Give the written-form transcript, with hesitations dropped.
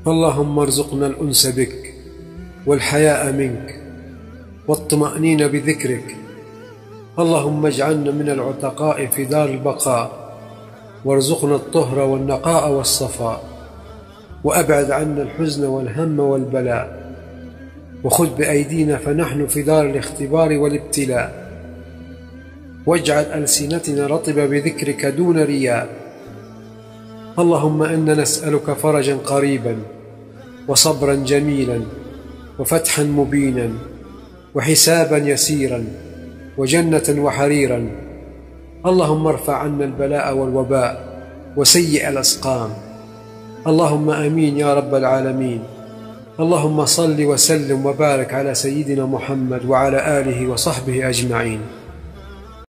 اللهم ارزقنا الأنس بك والحياء منك والطمأنينة بذكرك. اللهم اجعلنا من العتقاء في دار البقاء، وارزقنا الطهر والنقاء والصفاء، وأبعد عنا الحزن والهم والبلاء، وخذ بأيدينا فنحن في دار الاختبار والابتلاء، واجعل ألسنتنا رطبة بذكرك دون رياء. اللهم إنا نسألك فرجا قريبا، وصبرا جميلا، وفتحا مبينا، وحسابا يسيرا، وجنة وحريرا. اللهم ارفع عنا البلاء والوباء وسيء الأسقام. اللهم آمين يا رب العالمين. اللهم صل وسلم وبارك على سيدنا محمد وعلى آله وصحبه أجمعين.